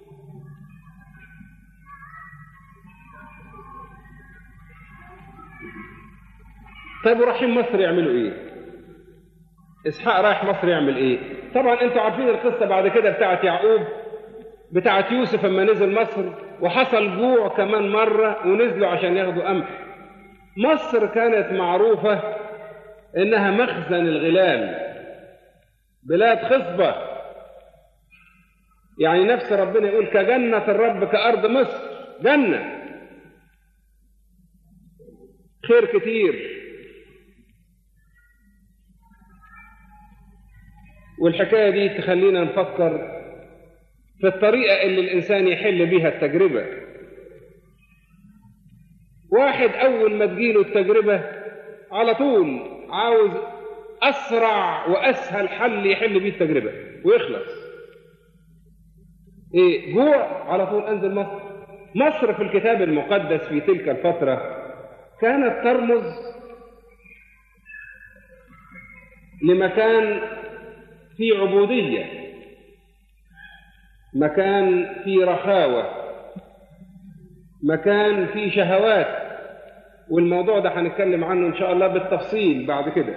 طيب رايحين مصر يعملوا ايه؟ اسحاق رايح مصر يعمل ايه؟ طبعا انتوا عارفين القصة بعد كده بتاعت يعقوب، بتاعت يوسف لما نزل مصر وحصل جوع كمان مرة ونزلوا عشان ياخدوا قمح. مصر كانت معروفة انها مخزن الغلال، بلاد خصبة، يعني نفس ربنا يقول كجنة الرب كأرض مصر، جنة خير كتير. والحكاية دي تخلينا نفكر في الطريقة اللي الإنسان يحل بيها التجربة. واحد أول ما تجيله التجربة على طول عاوز أسرع وأسهل حل يحل بيه التجربة ويخلص. إيه؟ جوع، على طول أنزل مصر. مصر في الكتاب المقدس في تلك الفترة كانت ترمز لمكان في عبودية، مكان في رخاوة، مكان في شهوات. والموضوع ده هنتكلم عنه إن شاء الله بالتفصيل بعد كده.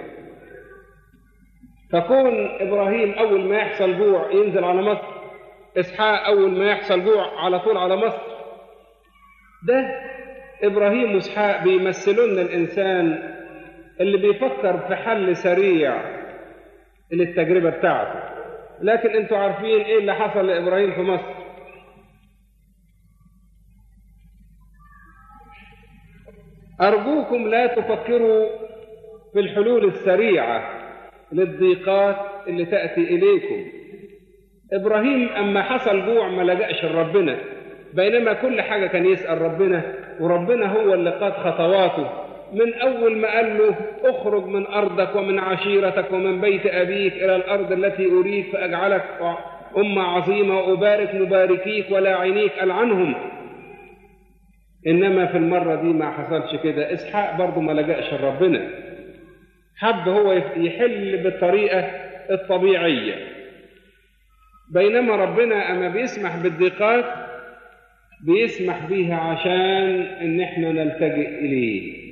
فكون إبراهيم أول ما يحصل جوع ينزل على مصر، إسحاق أول ما يحصل جوع على طول على مصر، ده إبراهيم وإسحاق بيمثلوا لنا الإنسان اللي بيفكر في حل سريع للتجربة بتاعته. لكن أنتوا عارفين إيه اللي حصل لإبراهيم في مصر. أرجوكم لا تفكروا في الحلول السريعة للضيقات اللي تأتي إليكم. إبراهيم أما حصل جوع ما لجأش لربنا، بينما كل حاجة كان يسأل ربنا، وربنا هو اللي قاد خطواته. من أول ما قال له اخرج من أرضك ومن عشيرتك ومن بيت أبيك إلى الأرض التي أريك فأجعلك أمة عظيمة وأبارك مباركيك ولا عينيك ألعنهم. إنما في المرة دي ما حصلش كده. إسحاق برضو ما لجأش لربنا، حب هو يحل بالطريقة الطبيعية، بينما ربنا أما بيسمح بالضيقات بيسمح بيها عشان إن إحنا نلتجئ إليه.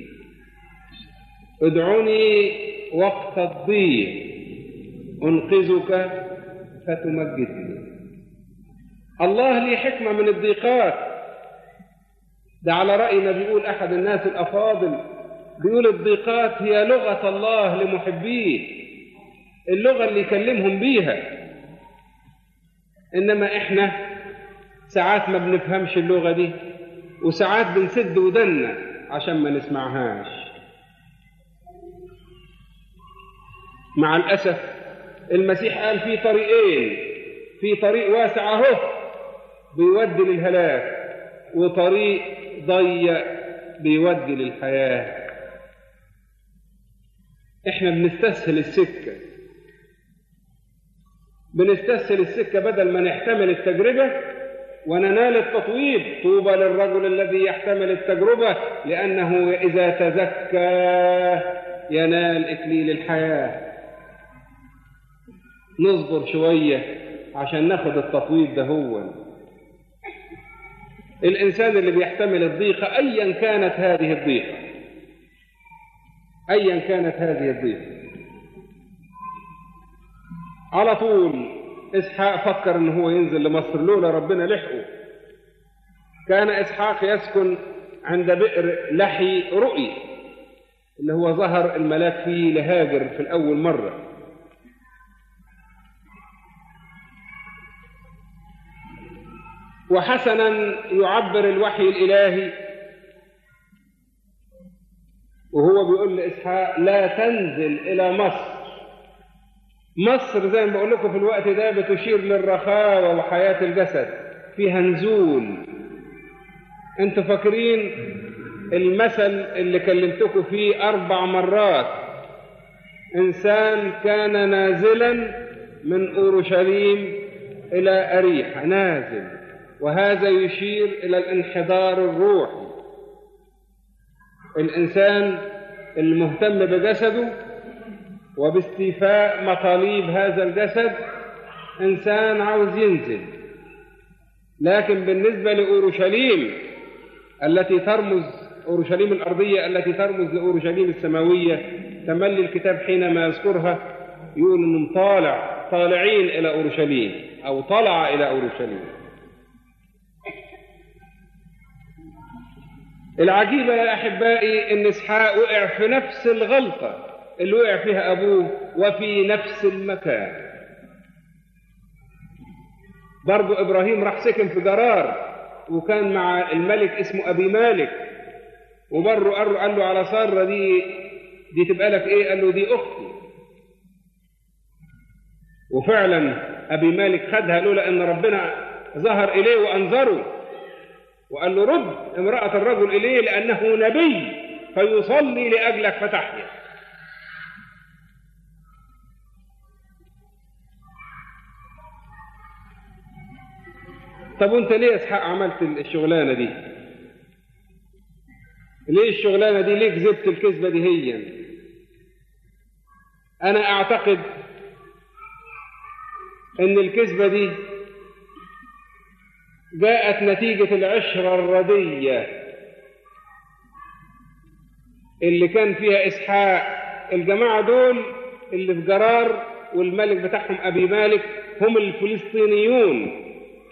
ادعوني وقت الضيق أنقذك فتمجدني. الله ليه حكمة من الضيقات. ده على رأي ما بيقول أحد الناس الأفاضل، بيقول الضيقات هي لغة الله لمحبيه، اللغة اللي يكلمهم بيها. إنما إحنا ساعات ما بنفهمش اللغة دي، وساعات بنسد ودنا عشان ما نسمعهاش. مع الأسف المسيح قال في طريقين، في طريق واسع اهو بيودي للهلاك، وطريق ضيق بيودي للحياة. احنا بنستسهل السكة بدل ما نحتمل التجربة وننال التطويب. طوبى للرجل الذي يحتمل التجربة لأنه إذا تزكى ينال إكليل الحياة. نصبر شوية عشان ناخد التطويب ده. هو الإنسان اللي بيحتمل الضيقة أيا كانت هذه الضيقة، على طول إسحاق فكر إن هو ينزل لمصر لولا ربنا لحقه. كان إسحاق يسكن عند بئر لحي رؤي اللي هو ظهر الملاك فيه لهاجر في الأول مرة. وحسنا يعبر الوحي الإلهي وهو بيقول لإسحاق لا تنزل إلى مصر. مصر زي ما بقول لكم في الوقت ده بتشير للرخاوة وحياة الجسد، فيها نزول. انتوا فاكرين المثل اللي كلمتكم فيه 4 مرات؟ إنسان كان نازلا من أورشليم إلى أريحة، نازل، وهذا يشير إلى الانحدار الروحي. الإنسان المهتم بجسده وباستيفاء مطالب هذا الجسد إنسان عاوز ينزل. لكن بالنسبة لأورشليم التي ترمز، أورشليم الأرضية التي ترمز لأورشليم السماوية، تملي الكتاب حينما يذكرها يقول إنهم طالعين إلى أورشليم أو طلع إلى أورشليم. العجيبة يا أحبائي إن إسحاق وقع في نفس الغلطة اللي وقع فيها أبوه وفي نفس المكان. برضو إبراهيم راح سكن في جرار وكان مع الملك اسمه أبي مالك، وبرضو قال له على سارة دي تبقى لك إيه؟ قال له دي أختي. وفعلا أبي مالك خدها لولا أن ربنا ظهر إليه وأنذره وقال له رد امرأة الرجل إليه لأنه نبي فيصلي لأجلك فتحيا. طب وانت ليه يا اسحاق عملت الشغلانة دي؟ ليه الشغلانة دي؟ ليه كذبت الكذبة دي؟ هي أنا أعتقد أن الكذبة دي جاءت نتيجة العشرة الردية اللي كان فيها إسحاق. الجماعة دول اللي في جرار والملك بتاعهم أبي مالك هم الفلسطينيون،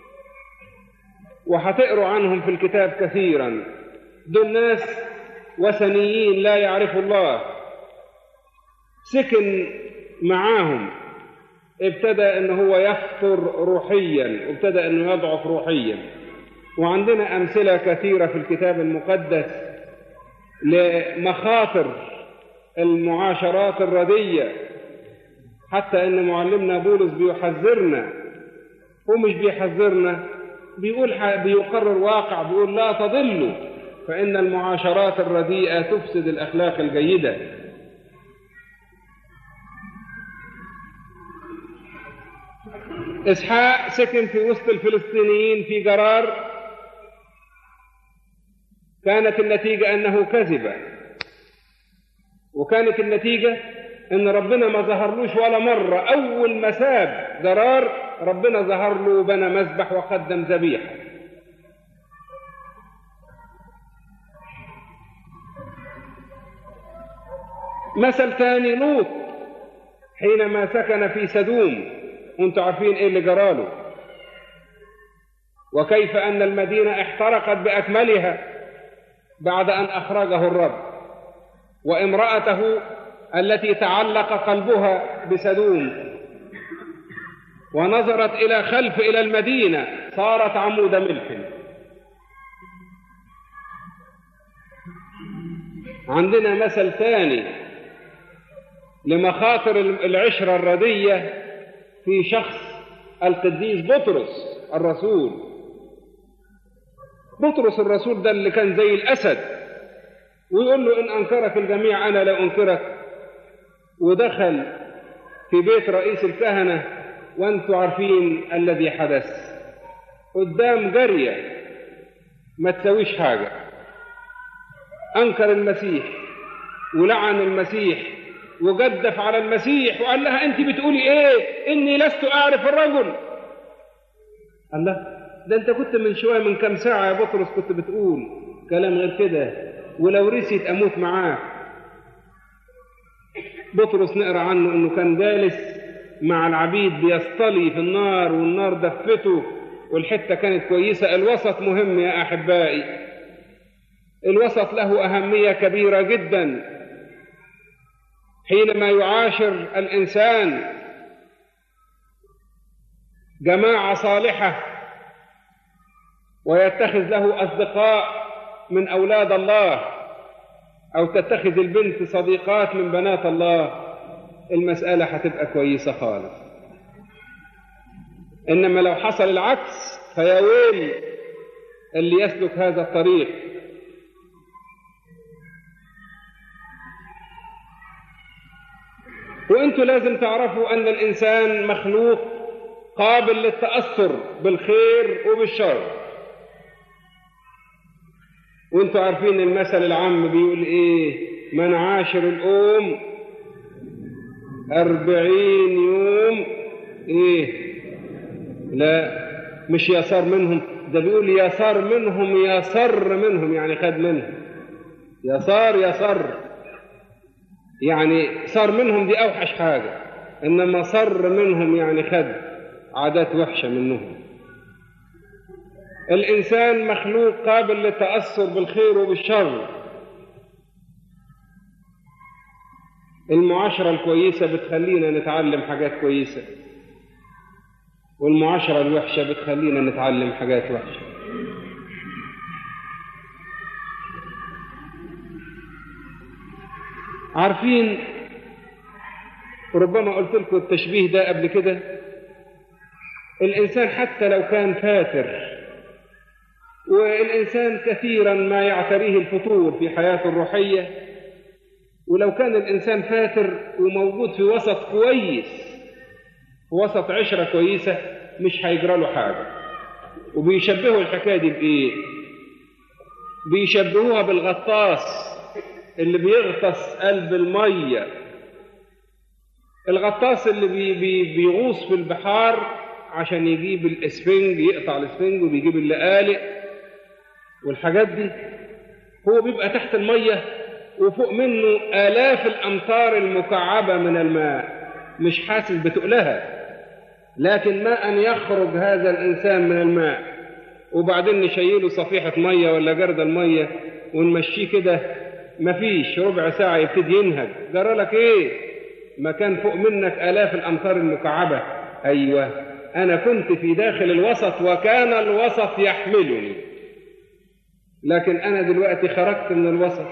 وهتقروا عنهم في الكتاب كثيرا. دول ناس وثنيين لا يعرفوا الله. سكن معاهم، ابتدى ان هو يفتر روحيا وابتدى انه يضعف روحيا. وعندنا امثله كثيره في الكتاب المقدس لمخاطر المعاشرات الرديه، حتى ان معلمنا بولس بيحذرنا. ومش بيحذرنا، بيقرر واقع، بيقول لا تضلوا فان المعاشرات الرديئه تفسد الاخلاق الجيده. إسحاق سكن في وسط الفلسطينيين في جرار، كانت النتيجة أنه كذب، وكانت النتيجة أن ربنا ما ظهرلوش ولا مرة. أول ما ساب جرار ربنا ظهر له وبنى مذبح وقدم ذبيحة. مثل ثاني لوط حينما سكن في سدوم، وانتم عارفين ايه اللي جراله، وكيف أن المدينة احترقت بأكملها بعد أن أخرجه الرب، وامرأته التي تعلق قلبها بسدوم ونظرت إلى خلف إلى المدينة صارت عمود ملح. عندنا مثل ثاني لمخاطر العشرة الردية في شخص القديس بطرس الرسول. بطرس الرسول ده اللي كان زي الأسد، ويقول له إن أنكرك الجميع أنا لا أنكرك، ودخل في بيت رئيس الكهنة وأنتم عارفين الذي حدث، قدام جارية ما تسويش حاجة، أنكر المسيح ولعن المسيح وجدف على المسيح وقال لها أنت بتقولي إيه؟ إني لست أعرف الرجل. قال لها ده أنت كنت من شوية من كم ساعة يا بطرس كنت بتقول كلام غير كده، ولو رسيت أموت معاك. بطرس نقرأ عنه أنه كان جالس مع العبيد بيصطلي في النار والنار دفته والحتة كانت كويسة. الوسط مهم يا أحبائي، الوسط له أهمية كبيرة جدا. حينما يعاشر الإنسان جماعة صالحة ويتخذ له أصدقاء من أولاد الله، أو تتخذ البنت صديقات من بنات الله، المسألة هتبقى كويسة خالص. إنما لو حصل العكس فيا ويل اللي يسلك هذا الطريق. وانتوا لازم تعرفوا أن الإنسان مخلوق قابل للتأثر بالخير وبالشر. وانتوا عارفين المثل العام بيقول ايه؟ من عاشر الأم 40 يوم ايه؟ لا مش يسار منهم، ده بيقول يسار منهم يسر منهم، يعني خد منهم. يسار يعني صار منهم دي أوحش حاجة، إنما صر منهم يعني خد عادات وحشة منهم. الإنسان مخلوق قابل للتأثر بالخير وبالشر. المعاشرة الكويسة بتخلينا نتعلم حاجات كويسة، والمعاشرة الوحشة بتخلينا نتعلم حاجات وحشة. عارفين، ربما قلت لكم التشبيه ده قبل كده، الإنسان حتى لو كان فاتر، والإنسان كثيرا ما يعتريه الفتور في حياته الروحية، ولو كان الإنسان فاتر وموجود في وسط كويس، في وسط عشرة كويسة، مش هيجرى له حاجة. وبيشبهوا الحكاية دي بإيه؟ بيشبهوها بالغطاس اللي بيغطس قلب المية. الغطاس اللي بيغوص في البحار عشان يجيب الاسفنج، يقطع الاسفنج وبيجيب اللقالق والحاجات دي، هو بيبقى تحت المية وفوق منه آلاف الأمتار المكعبة من الماء، مش حاسس بتقلها، لكن ما أن يخرج هذا الإنسان من الماء وبعدين نشيله صفيحة مية ولا جردل مية ونمشيه كده، مفيش ربع ساعة يبتدي ينهج. جرى لك ايه؟ ما كان فوق منك آلاف الأمتار المكعبة. أيوة، أنا كنت في داخل الوسط وكان الوسط يحملني، لكن أنا دلوقتي خرجت من الوسط.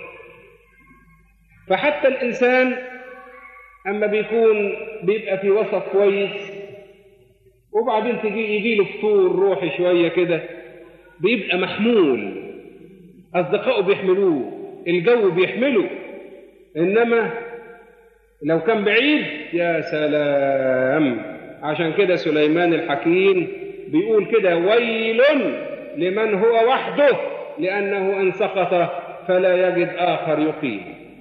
فحتى الإنسان أما بيبقى في وسط كويس وبعدين يجي له فتور روحي شوية كده، بيبقى محمول، أصدقائه بيحملوه، الجو بيحمله. إنما لو كان بعيد يا سلام. عشان كده سليمان الحكيم بيقول كده: ويل لمن هو وحده لأنه إن سقط فلا يجد آخر يقيم.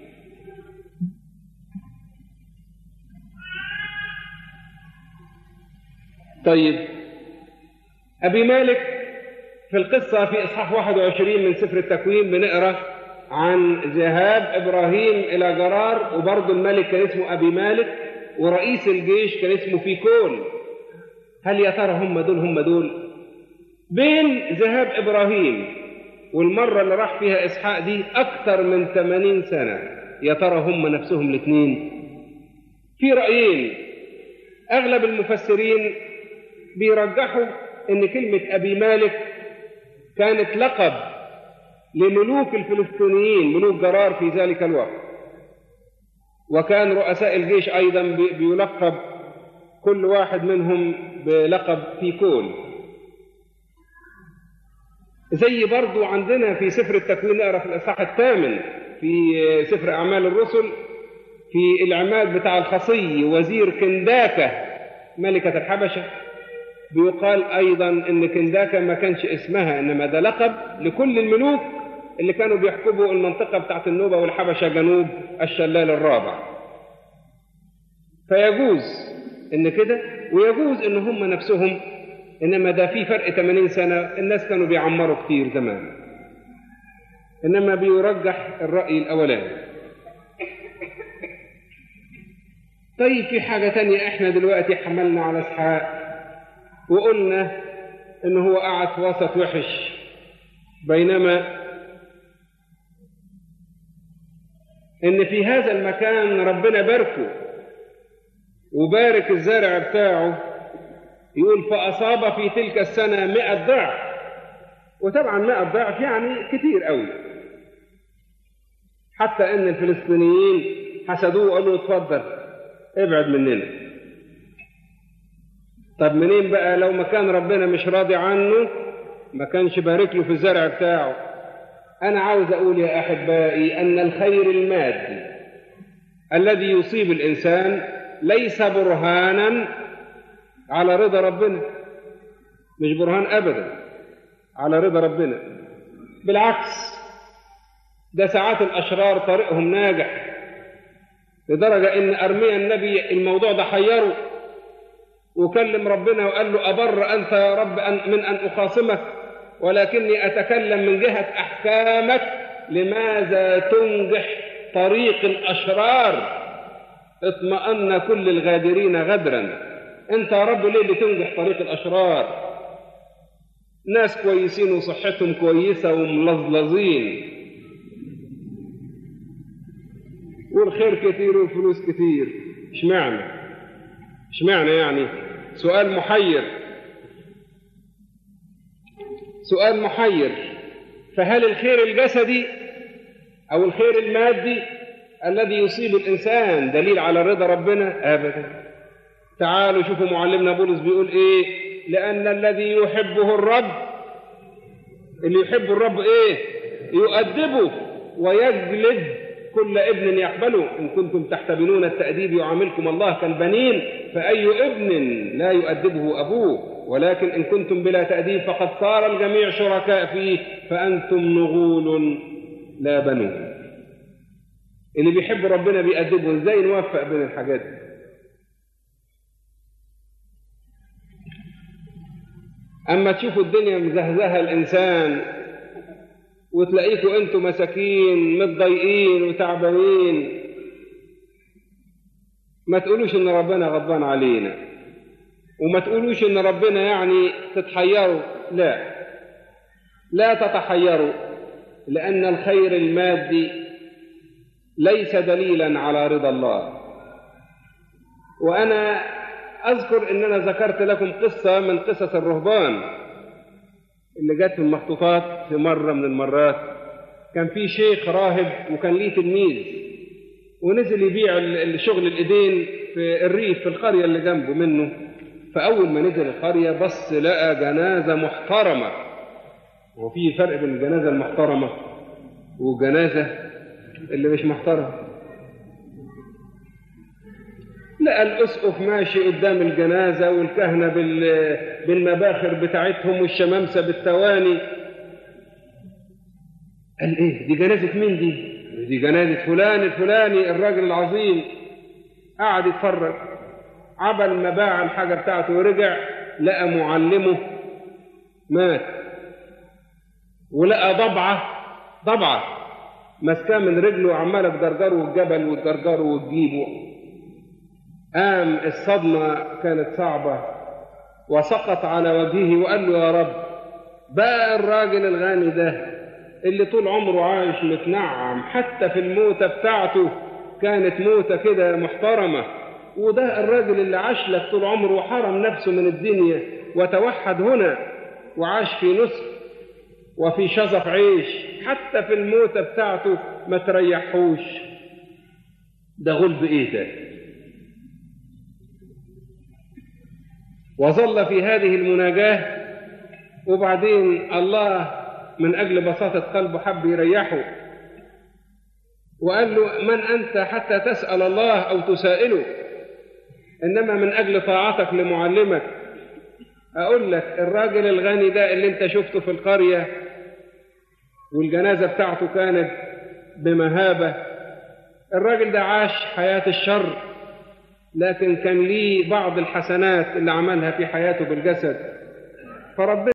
طيب، أبي مالك في القصة في إصحاح 21 من سفر التكوين بنقرأ عن ذهاب إبراهيم إلى جرار، وبرضه الملك كان اسمه أبي مالك، ورئيس الجيش كان اسمه فيكول. هل يا ترى هم دول؟ بين ذهاب إبراهيم والمرة اللي راح فيها إسحاق دي أكثر من 80 سنة. يا ترى هم نفسهم الاثنين؟ في رأيين. أغلب المفسرين بيرجحوا إن كلمة أبي مالك كانت لقب لملوك الفلسطينيين، ملوك جرار في ذلك الوقت، وكان رؤساء الجيش أيضا بيلقب كل واحد منهم بلقب فيكول. زي برضو عندنا في سفر التكوين نقرأ في الإصحاح 8 في سفر أعمال الرسل في العماد بتاع الخصي وزير كنداكة ملكة الحبشة، بيقال أيضا إن كنداكة ما كانش اسمها، إنما ده لقب لكل الملوك اللي كانوا بيحكموا المنطقة بتاعت النوبة والحبشة جنوب الشلال الرابع. فيجوز إن كده، ويجوز إن هم نفسهم، إنما ده في فرق 80 سنة، الناس كانوا بيعمروا كتير زمان، إنما بيرجح الرأي الأولاني. طيب، في حاجة تانية. إحنا دلوقتي حملنا على إسحاق وقلنا إنه هو قاعد في وسط وحش، بينما إن في هذا المكان ربنا باركه وبارك الزرع بتاعه. يقول فأصاب في تلك السنة 100 ضعف، وطبعا 100 ضعف يعني كتير قوي، حتى إن الفلسطينيين حسدوه وقالوا اتفضل ابعد مننا. طب منين بقى؟ لو ما كان ربنا مش راضي عنه ما كانش بارك له في الزرع بتاعه. أنا عاوز أقول يا أحبائي أن الخير المادي الذي يصيب الإنسان ليس برهانا على رضا ربنا، مش برهان أبدا على رضا ربنا. بالعكس، ده ساعات الأشرار طريقهم ناجح، لدرجة إن أرميا النبي الموضوع ده حيره وكلم ربنا وقال له أبر أنت يا رب من أن أخاصمك، ولكني أتكلم من جهة أحكامك. لماذا تنجح طريق الأشرار؟ اطمأن كل الغادرين غدرا. أنت يا رب ليه اللي تنجح طريق الأشرار؟ ناس كويسين وصحتهم كويسة وملظلظين والخير كتير والفلوس كتير. اشمعنى يعني؟ سؤال محير. فهل الخير الجسدي أو الخير المادي الذي يصيب الإنسان دليل على رضا ربنا؟ أبدا. تعالوا شوفوا معلمنا بولس بيقول إيه: لأن الذي يحبه الرب، اللي يحب الرب إيه؟ يؤدبه ويجلد كل ابن يقبله. إن كنتم تحتبنون التأديب يعاملكم الله كالبنين، فأي ابن لا يؤدبه أبوه؟ ولكن إن كنتم بلا تأديب فقد صار الجميع شركاء فيه، فأنتم نغول لا بنون. اللي بيحب ربنا بيأدبه. إزاي نوفق بين الحاجات دي؟ أما تشوفوا الدنيا مزهزها الإنسان وتلاقيكوا أنتوا مساكين متضايقين وتعبانين، ما تقولوش إن ربنا غضبان علينا، وما تقولوش إن ربنا يعني تتحيروا. لا تتحيروا، لأن الخير المادي ليس دليلا على رضا الله. وأنا أذكر إن أنا ذكرت لكم قصة من قصص الرهبان اللي جت في المخطوطات في مرة من المرات. كان في شيخ راهب وكان ليه تلميذ، ونزل يبيع الشغل الإيدين في الريف في القرية اللي جنبه منه. فأول ما نزل القرية بص لقى جنازة محترمة. وفي فرق بين الجنازة المحترمة والجنازة اللي مش محترمة. لقى الأسقف ماشي قدام الجنازة والكهنة بالمباخر بتاعتهم والشمامسة بالتواني. قال ايه دي جنازة مين دي جنازة فلان الفلاني الراجل العظيم. قعد يتفرج، عبل ما باع الحاجة بتاعته ورجع لقى معلمه مات، ولقى ضبعة مسكاه من رجله وعمالة تجرجره الجبل وتجرجره وتجيبه. قام الصدمة كانت صعبة وسقط على وجهه وقال له يا رب بقى الراجل الغني ده اللي طول عمره عايش متنعم، حتى في الموتة بتاعته كانت موتة كده محترمة، وده الراجل اللي عاش لك طول عمره وحرم نفسه من الدنيا وتوحد هنا وعاش في نسك وفي شظف عيش، حتى في الموتة بتاعته ما تريحوش. ده غلب ايه ده؟ وظل في هذه المناجاة، وبعدين الله من أجل بساطة قلبه حب يريحه وقال له من أنت حتى تسأل الله أو تسائله، إنما من أجل طاعتك لمعلمك أقول لك الراجل الغني ده اللي أنت شفته في القرية والجنازة بتاعته كانت بمهابة، الراجل ده عاش حياة الشر لكن كان ليه بعض الحسنات اللي عملها في حياته بالجسد، فربنا